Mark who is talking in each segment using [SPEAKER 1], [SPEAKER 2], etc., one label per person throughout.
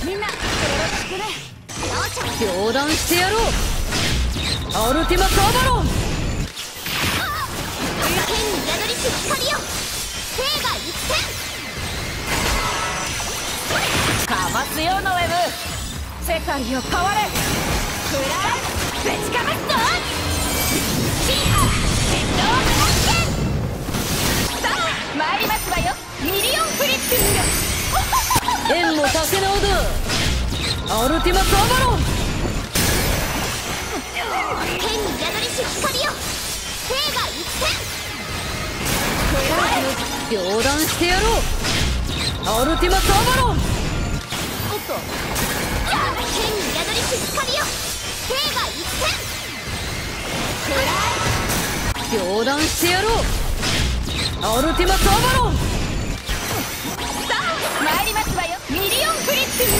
[SPEAKER 1] みんなよろしくね。
[SPEAKER 2] 両断してやろう。アルティマ・カーバロン。
[SPEAKER 1] 天に宿りし光よ、生が一点。かますよノエム、世界を変われ。フランぶちかますぞ。シーハ電動ブラッケン。さあ参りますわよ、ミリオンフリップング。
[SPEAKER 2] 縁も竹縄だ。アルティマ・カーバロン。
[SPEAKER 1] 天に宿りし光よ、生が一点。
[SPEAKER 2] 両断してやろう。アルティマ・カーバロン。
[SPEAKER 1] おっと、天に宿りし光よ、生が一点。
[SPEAKER 2] 両断してやろう。アルティマ・カーバロン。
[SPEAKER 1] さあ参りますわよ、ミリオンフリップン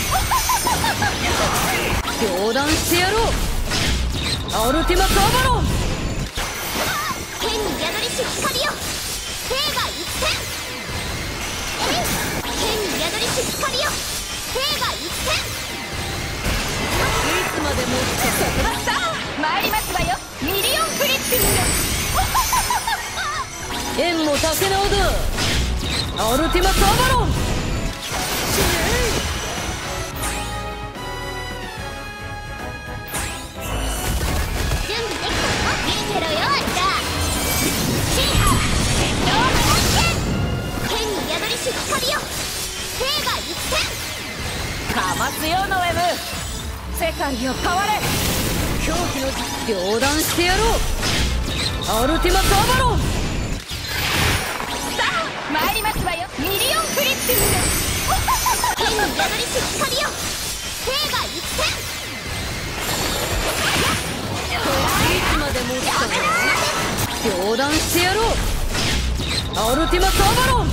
[SPEAKER 1] グ。
[SPEAKER 2] 両断してやろう。アルティマ・カーバロン。
[SPEAKER 1] 天に宿りし光よ、生が一点。天に宿りし光よ、生が一点。
[SPEAKER 2] いつまでも
[SPEAKER 1] さあ参りますわよ、ミリオンフリップング。
[SPEAKER 2] 縁も竹縄だ。アルティマ・カーバロン。
[SPEAKER 1] 準備できたの？見てろよ、あんた。シーハ電動ブラッケン。天に宿りし光よ、生が一点。かますよノエム、世界を変われ。
[SPEAKER 2] 狂気の両断してやろう。アルティマ・カーバロン。
[SPEAKER 1] さあ参りますわよ、ミリオンフリップング。天に宿りし光よ、生が一点。
[SPEAKER 2] いつまでも両断してやろう。アルティマ・カーバロン。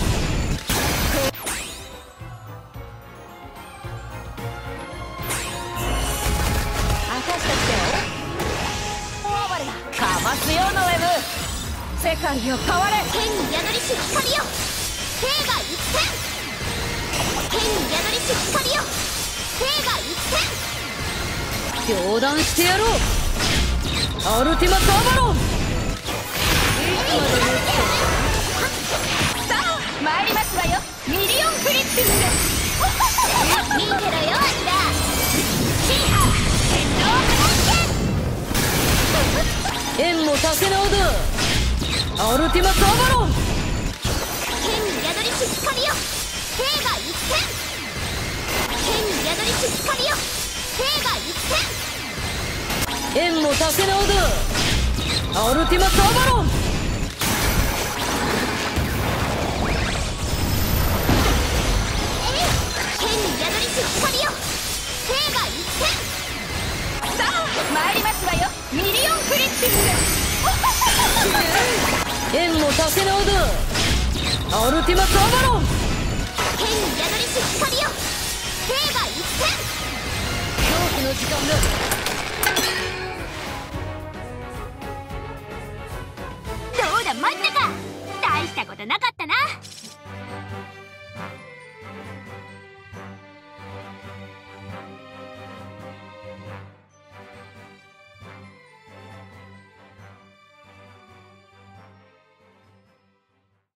[SPEAKER 1] 私たちで大暴れだ。かますよノエム、世界を変われ。天に宿りし光よ、生が一点。天に宿りし光よ、生が一点。
[SPEAKER 2] 両断してやろう。アルティマ・カーバロン。
[SPEAKER 1] さあ参りますわよ、ミリオンフリップング。見てろよ、あんた。シーハ電動ブラッケン。
[SPEAKER 2] 縁も竹縄だ。アルティマ・カーバロン。
[SPEAKER 1] 天に宿りし光よ、生が一点。天に宿りし光よ、生が一点。
[SPEAKER 2] 縁も竹縄だ。アルティマ・カーバロン。
[SPEAKER 1] 天に宿りし光よ、生が一点。さあ参りますわよ、ミリオンフリップング。
[SPEAKER 2] 縁も竹縄だ。アルティマ・カーバロン。
[SPEAKER 1] 天に宿りし光よ、生が一点。
[SPEAKER 2] 狂気の時間だ。
[SPEAKER 1] どうだ、待ったか。大したことなかったな。